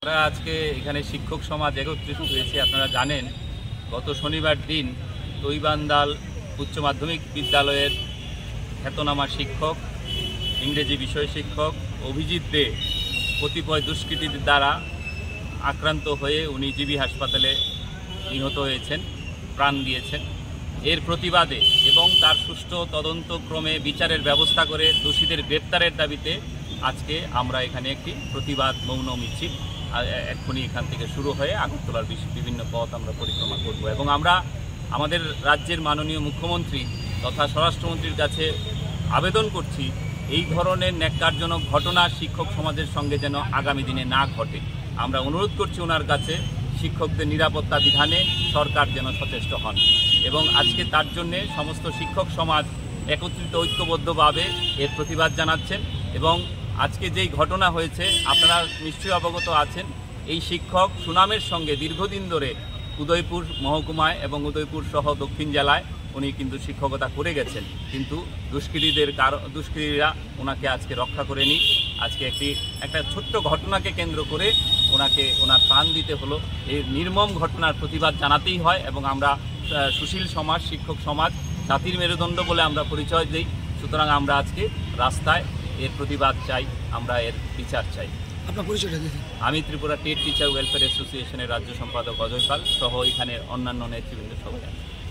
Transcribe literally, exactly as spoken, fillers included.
আমরা আজকে এখানে শিক্ষক সমাজ একত্রিত হয়েছি। আপনারা জানেন গত শনিবার দিন তৈবান্দাল উচ্চ মাধ্যমিক বিদ্যালয়ের খ্যাতনামা শিক্ষক, ইংরেজি বিষয় শিক্ষক অভিজিৎ দে কতিপয় দুষ্কৃতীর দ্বারা আক্রান্ত হয়ে উনি জিবি হাসপাতালে নিহত হয়েছেন, প্রাণ দিয়েছেন। এর প্রতিবাদে এবং তার সুষ্ঠু তদন্তক্রমে বিচারের ব্যবস্থা করে দোষীদের গ্রেপ্তারের দাবিতে আজকে আমরা এখানে একটি প্রতিবাদ মৌন মিছিল এক্ষুনি এখান থেকে শুরু হয়ে আগরতলার বিভিন্ন পথ আমরা পরিক্রমা করব এবং আমরা আমাদের রাজ্যের মাননীয় মুখ্যমন্ত্রী তথা স্বরাষ্ট্রমন্ত্রীর কাছে আবেদন করছি এই ধরনের ন্যাক্কারজনক ঘটনা শিক্ষক সমাজের সঙ্গে যেন আগামী দিনে না ঘটে। আমরা অনুরোধ করছি ওনার কাছে শিক্ষকদের নিরাপত্তা বিধানে সরকার যেন সচেষ্ট হন এবং আজকে তার জন্যে সমস্ত শিক্ষক সমাজ একত্রিত ঐক্যবদ্ধভাবে এর প্রতিবাদ জানাচ্ছেন। এবং আজকে যেই ঘটনা হয়েছে আপনারা নিশ্চয়ই অবগত আছেন, এই শিক্ষক সুনামের সঙ্গে দীর্ঘদিন ধরে উদয়পুর মহকুমায় এবং উদয়পুর সহ দক্ষিণ জেলায় উনি কিন্তু শিক্ষকতা করে গেছেন, কিন্তু দুষ্কৃতীদের কারণ দুষ্কৃতীরা ওনাকে আজকে রক্ষা করেনি। আজকে একটি একটা ছোট্ট ঘটনাকে কেন্দ্র করে ওনাকে ওনার প্রাণ দিতে হলো। এই নির্মম ঘটনার প্রতিবাদ জানাতেই হয় এবং আমরা সুশীল সমাজ, শিক্ষক সমাজ জাতির মেরুদণ্ড বলে আমরা পরিচয় দিই। সুতরাং আমরা আজকে রাস্তায় এর প্রতিবাদ চাই, আমরা এর বিচার চাই। আপনার পরিচয়টা দিন। আমি ত্রিপুরা টেট টিচার ওয়েলফেয়ার অ্যাসোসিয়েশনের রাজ্য সম্পাদক অজয় পাল সহ এখানে অন্যান্য নেতৃবৃন্দ সবাই।